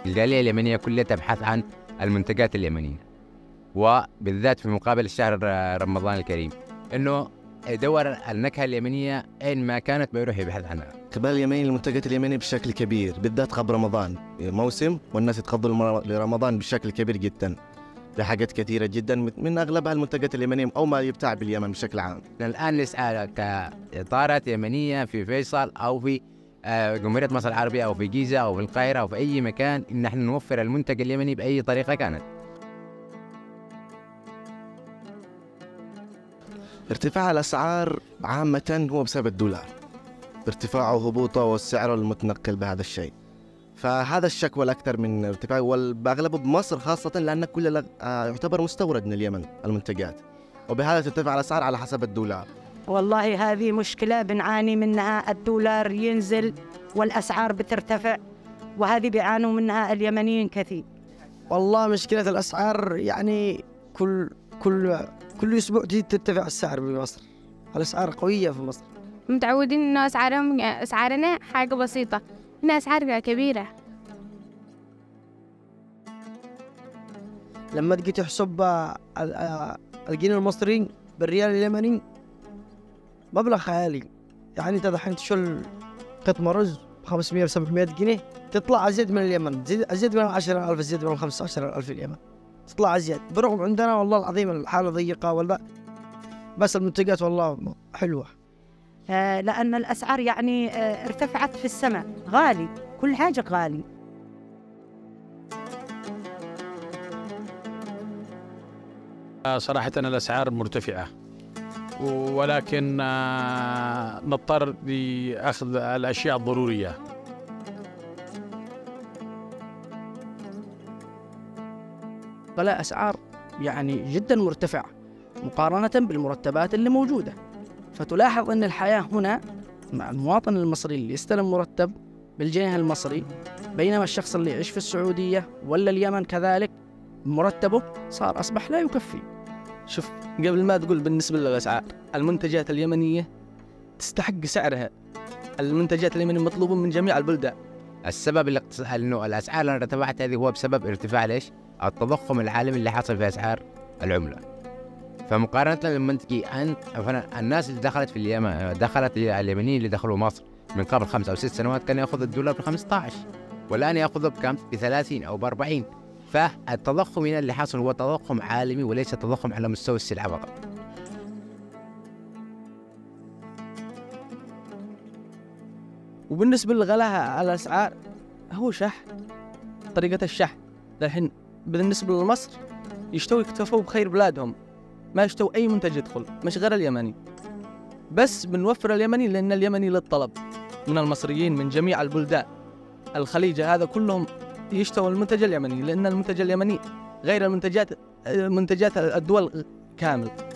الجالية اليمنية كلها تبحث عن المنتجات اليمنية، وبالذات في مقابل شهر رمضان الكريم، إنه يدور النكهة اليمنية أين ما كانت بيروح يبحث عنها. إقبال اليمني للمنتجات اليمنية بشكل كبير، بالذات قبل رمضان موسم، والناس يتخضوا لرمضان بشكل كبير جدا بحاجات كثيرة جدا، من أغلبها المنتجات اليمنية أو ما يبتاع باليمن بشكل عام. الآن الإسعار كإطارات يمنية في فيصل أو في جمهورية مصر العربية أو في جيزة أو في القاهرة أو في أي مكان، إن نحن نوفر المنتج اليمني بأي طريقة كانت. ارتفاع الأسعار عامة هو بسبب الدولار، ارتفاعه وهبوطه والسعر المتنقل بهذا الشيء، فهذا الشكوى الأكثر من ارتفاع، وبأغلبه بمصر خاصة لأن كل يعتبر مستورد من اليمن المنتجات، وبهذا ترتفع الأسعار على حسب الدولار. والله هذه مشكلة بنعاني منها، الدولار ينزل والأسعار بترتفع، وهذه بيعانوا منها اليمنيين كثير. والله مشكلة الأسعار يعني كل أسبوع ترتفع السعر بمصر، الأسعار قوية في مصر. متعودين إنه أسعارنا حاجة بسيطة، هنا أسعار كبيرة. لما تجي تحسب الجنيه المصري بالريال اليمني مبلغ خيالي، يعني انت دحين تشل قطمة رز ب500 و700 جنيه تطلع أزيد من اليمن، أزيد من 10,000، أزيد من 15,000 اليمن، تطلع أزيد. برغم عندنا والله العظيم الحالة ضيقة ولا، بس المنتجات والله حلوة. لأن الأسعار يعني ارتفعت في السماء، غالي، كل حاجة غالي. صراحة الأسعار مرتفعة، ولكن نضطر لأخذ الأشياء الضرورية. غلاء أسعار يعني جدا مرتفعة مقارنة بالمرتبات اللي موجودة، فتلاحظ أن الحياة هنا مع المواطن المصري اللي يستلم مرتب بالجنيه المصري، بينما الشخص اللي يعيش في السعودية ولا اليمن كذلك مرتبه أصبح لا يكفي. شوف، قبل ما تقول بالنسبة للأسعار، المنتجات اليمنية تستحق سعرها، المنتجات اليمنية مطلوبة من جميع البلدان. السبب إنه الأسعار اللي ارتفعت هذه هو بسبب ارتفاع ليش؟ التضخم العالمي اللي حصل في أسعار العملة. فمقارنة لما تجي الناس اللي دخلت في اليمن، دخلت اليمنيين اللي دخلوا مصر من قبل 5 أو 6 سنوات كان يأخذ الدولار ب15، والآن يأخذه بكم؟ ب30 أو ب40. فالتضخم هنا اللي حصل هو تضخم عالمي وليس تضخم على مستوى السلعة فقط. وبالنسبة لغلاء الأسعار هو شح، طريقة الشح. الحين بالنسبة لمصر يكتفوا بخير بلادهم، ما يشتوا أي منتج يدخل، مش غير اليمني، بس بنوفر اليمني لأن اليمني للطلب من المصريين من جميع البلدان الخليج، هذا كلهم يشتوا المنتج اليمني، لأن المنتج اليمني غير منتجات الدول كامل.